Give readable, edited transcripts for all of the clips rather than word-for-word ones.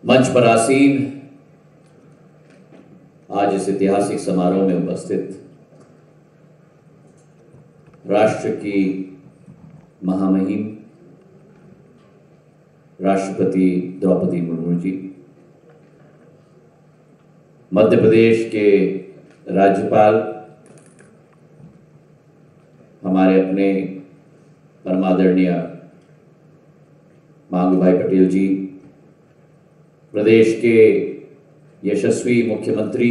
मंच पर आसीन आज इस ऐतिहासिक समारोह में उपस्थित राष्ट्र की महामहिम राष्ट्रपति द्रौपदी मुर्मू जी, मध्य प्रदेश के राज्यपाल हमारे अपने परमादरणीय मांगू भाई पटेल जी, प्रदेश के यशस्वी मुख्यमंत्री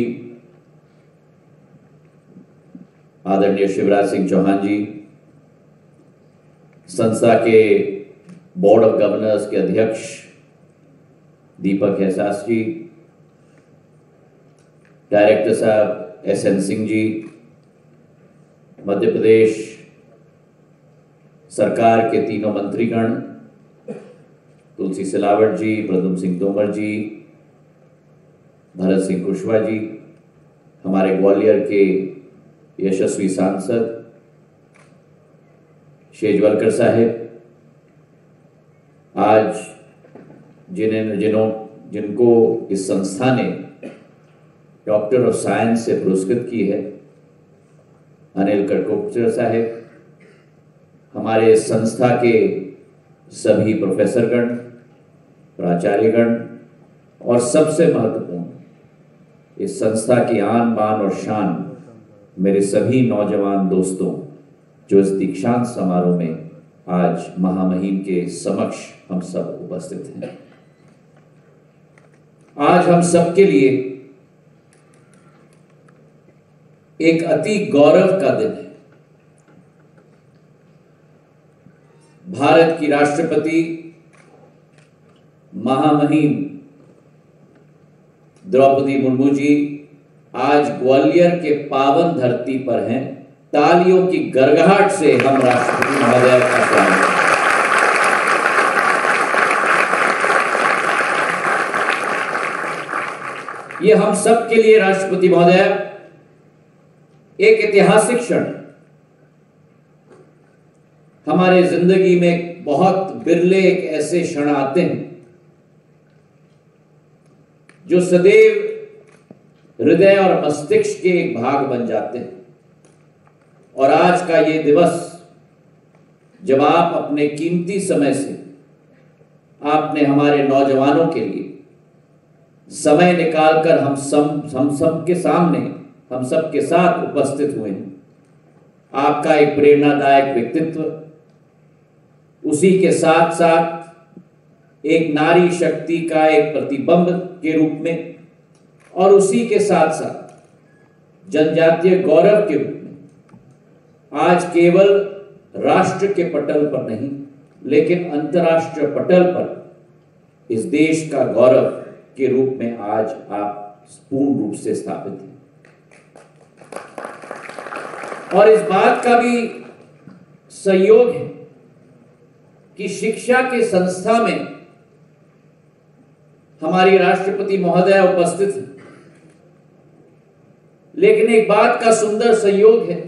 आदरणीय शिवराज सिंह चौहान जी, संस्था के बोर्ड ऑफ गवर्नर्स के अध्यक्ष दीपक एहसास जी, डायरेक्टर साहब SN सिंह जी, मध्य प्रदेश सरकार के तीनों मंत्रीगण तुलसी सिलावट जी, प्रद्युम्न सिंह तोमर जी, भरत सिंह कुशवाहा जी, हमारे ग्वालियर के यशस्वी सांसद शेजवलकर साहिब, आज जिनको इस संस्था ने डॉक्टर ऑफ साइंस से पुरस्कृत की है, अनिल कटकोचर साहिब, हमारे संस्था के सभी प्रोफेसरगण, प्राचार्यगण और सबसे महत्वपूर्ण इस संस्था की आन बान और शान मेरे सभी नौजवान दोस्तों जो इस दीक्षांत समारोह में आज महामहिम के समक्ष हम सब उपस्थित हैं। आज हम सबके लिए एक अति गौरव का दिन है। भारत की राष्ट्रपति महामहिम द्रौपदी मुर्मू जी आज ग्वालियर के पावन धरती पर हैं। तालियों की गड़गड़ाहट से हम राष्ट्रपति महोदय का स्वागत करते हैं। ये हम सब के लिए राष्ट्रपति महोदय एक ऐतिहासिक क्षण। हमारे जिंदगी में बहुत बिरले एक ऐसे क्षण आते हैं जो सदैव हृदय और मस्तिष्क के एक भाग बन जाते हैं। और आज का ये दिवस जब आप अपने कीमती समय से आपने हमारे नौजवानों के लिए समय निकालकर हम सब के सामने, हम सब के साथ उपस्थित हुए हैं। आपका एक प्रेरणादायक व्यक्तित्व, उसी के साथ साथ एक नारी शक्ति का एक प्रतिबिंब के रूप में, और उसी के साथ साथ जनजातीय गौरव के रूप में आज केवल राष्ट्र के पटल पर नहीं लेकिन अंतर्राष्ट्रीय पटल पर इस देश का गौरव के रूप में आज आप पूर्ण रूप से स्थापित हैं। और इस बात का भी संयोग है कि शिक्षा के संस्था में हमारी राष्ट्रपति महोदया उपस्थित हैं। लेकिन एक बात का सुंदर संयोग है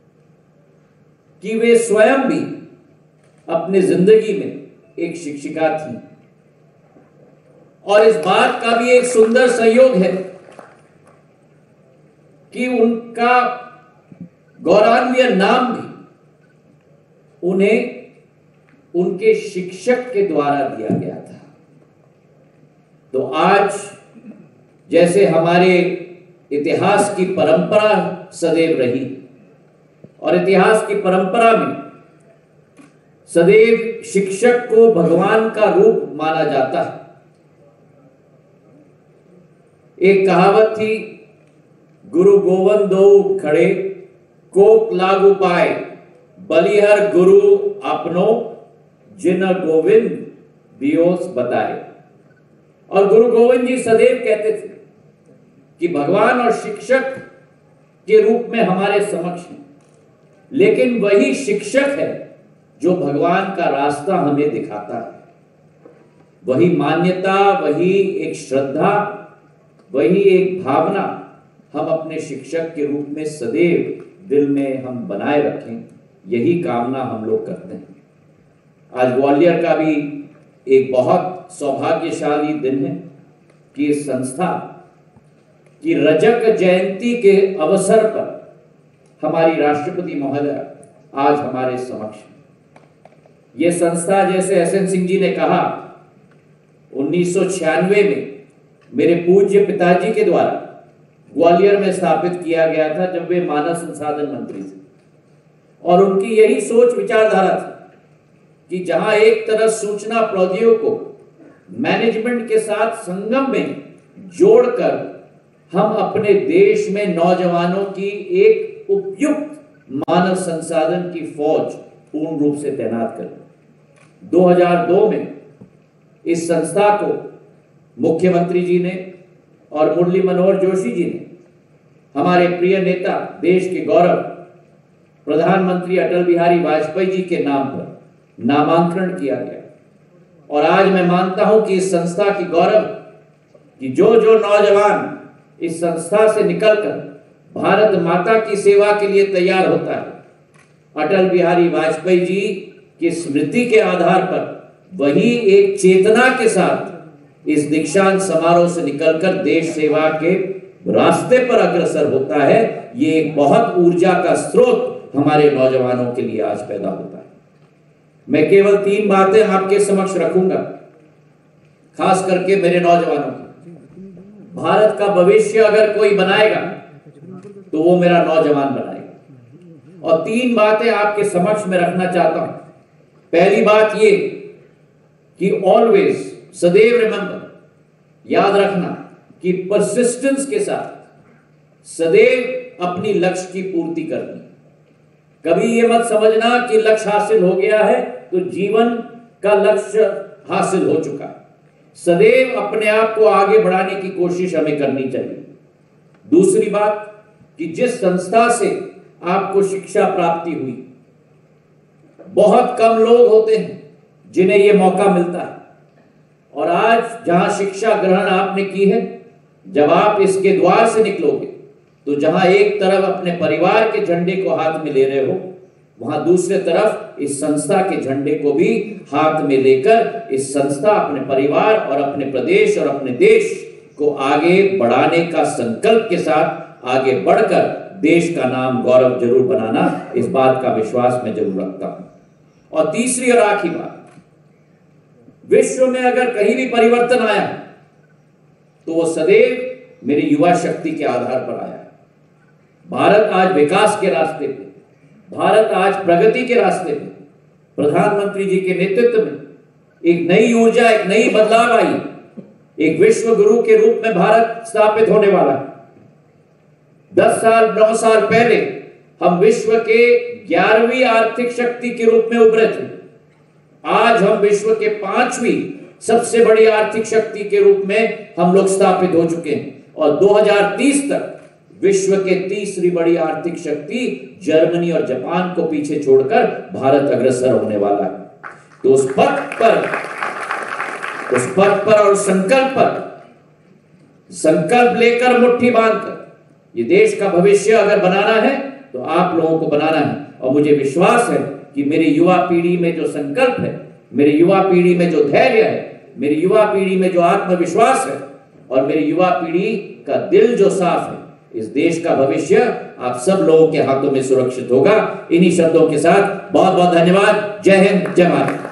कि वे स्वयं भी अपनी जिंदगी में एक शिक्षिका थी। और इस बात का भी एक सुंदर संयोग है कि उनका गौरवान्वित नाम भी उन्हें उनके शिक्षक के द्वारा दिया गया था। तो आज जैसे हमारे इतिहास की परंपरा सदैव रही और इतिहास की परंपरा में सदैव शिक्षक को भगवान का रूप माना जाता है। एक कहावत थी, गुरु गोविंद दो खड़े कोक लागू पाए, बलिहर गुरु अपनो जिन गोविंद दियोस बताए। और गुरु गोविंद जी सदैव कहते थे कि भगवान और शिक्षक के रूप में हमारे समक्ष हैं, लेकिन वही शिक्षक है जो भगवान का रास्ता हमें दिखाता है। वही मान्यता, वही एक श्रद्धा, वही एक भावना हम अपने शिक्षक के रूप में सदैव दिल में हम बनाए रखें, यही कामना हम लोग करते हैं। आज ग्वालियर का भी एक बहुत सौभाग्यशाली दिन है कि इस संस्था की रजक जयंती के अवसर पर हमारी राष्ट्रपति महोदय आज हमारे समक्ष। ये संस्था, जैसे एसएन सिंह जी ने कहा, 1996 में मेरे पूज्य पिताजी के द्वारा ग्वालियर में स्थापित किया गया था, जब वे मानव संसाधन मंत्री थे। और उनकी यही सोच विचारधारा थी कि जहां एक तरफ सूचना प्रौद्योगिकी को मैनेजमेंट के साथ संगम में जोड़कर हम अपने देश में नौजवानों की एक उपयुक्त मानव संसाधन की फौज पूर्ण रूप से तैनात करें। 2002 में इस संस्था को मुख्यमंत्री जी ने और मुरली मनोहर जोशी जी ने, हमारे प्रिय नेता, देश के गौरव प्रधानमंत्री अटल बिहारी वाजपेयी जी के नाम पर नामांकन किया गया। और आज मैं मानता हूं कि इस संस्था की गौरव कि जो नौजवान इस संस्था से निकलकर भारत माता की सेवा के लिए तैयार होता है, अटल बिहारी वाजपेयी जी की स्मृति के आधार पर वही एक चेतना के साथ इस दीक्षांत समारोह से निकलकर देश सेवा के रास्ते पर अग्रसर होता है। ये एक बहुत ऊर्जा का स्रोत हमारे नौजवानों के लिए आज पैदा होता है। मैं केवल 3 बातें आपके समक्ष रखूंगा, खास करके मेरे नौजवानों को। भारत का भविष्य अगर कोई बनाएगा तो वो मेरा नौजवान बनाएगा। और 3 बातें आपके समक्ष में रखना चाहता हूं। पहली बात ये कि ऑलवेज, सदैव रिमेंबर, याद रखना कि परसिस्टेंस के साथ सदैव अपनी लक्ष्य की पूर्ति करनी। कभी ये मत समझना कि लक्ष्य हासिल हो गया है तो जीवन का लक्ष्य हासिल हो चुका है। सदैव अपने आप को आगे बढ़ाने की कोशिश हमें करनी चाहिए। दूसरी बात कि जिस संस्था से आपको शिक्षा प्राप्ति हुई, बहुत कम लोग होते हैं जिन्हें यह मौका मिलता है। और आज जहां शिक्षा ग्रहण आपने की है, जब आप इसके द्वार से निकलोगे तो जहां एक तरफ अपने परिवार के झंडे को हाथ में ले रहे हो, वहां दूसरे तरफ इस संस्था के झंडे को भी हाथ में लेकर इस संस्था अपने परिवार और अपने प्रदेश और अपने देश को आगे बढ़ाने का संकल्प के साथ आगे बढ़कर देश का नाम गौरव जरूर बनाना, इस बात का विश्वास मैं जरूर रखता हूं। और तीसरी और आखिरी बात, विश्व में अगर कहीं भी परिवर्तन आया तो वो सदैव मेरी युवा शक्ति के आधार पर आया है। भारत आज विकास के रास्ते पे, भारत आज प्रगति के रास्ते पे, प्रधानमंत्री जी के नेतृत्व में एक नई ऊर्जा, एक नई बदलाव आई, एक विश्व गुरु के रूप में भारत स्थापित होने वाला है। 10 साल 9 साल पहले हम विश्व के 11वीं आर्थिक शक्ति के रूप में उभरे थे। आज हम विश्व के 5वीं सबसे बड़ी आर्थिक शक्ति के रूप में हम लोग स्थापित हो चुके हैं। और 2030 तक विश्व के 3री बड़ी आर्थिक शक्ति जर्मनी और जापान को पीछे छोड़कर भारत अग्रसर होने वाला है। तो उस पथ पर और संकल्प लेकर, मुट्ठी बांधकर ये देश का भविष्य अगर बनाना है तो आप लोगों को बनाना है। और मुझे विश्वास है कि मेरी युवा पीढ़ी में जो संकल्प है, मेरी युवा पीढ़ी में जो धैर्य है, मेरी युवा पीढ़ी में जो आत्मविश्वास है और मेरी युवा पीढ़ी का दिल जो साफ है, इस देश का भविष्य आप सब लोगों के हाथों में सुरक्षित होगा। इन्हीं शब्दों के साथ बहुत बहुत धन्यवाद। जय हिंद, जय भारत।